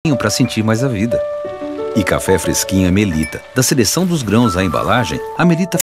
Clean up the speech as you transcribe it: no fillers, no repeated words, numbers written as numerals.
para sentir mais a vida. E café fresquinho Melita. Da seleção dos grãos à embalagem, a Melita